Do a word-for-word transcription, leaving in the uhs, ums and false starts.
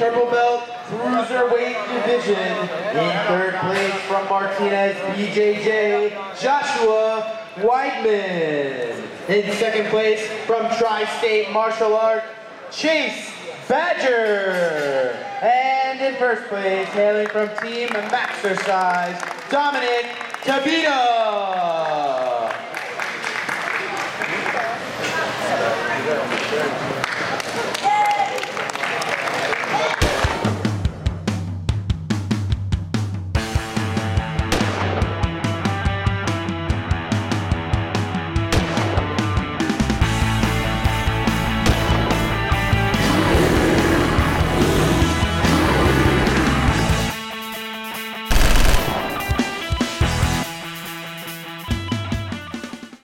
purple belt cruiserweight division. In third place from Martinez, B J J, Joshua Weidman. In second place from Tri-State Martial Art, Chase Badger. And in first place, hailing from Team Maxercise, Dominic Tabita.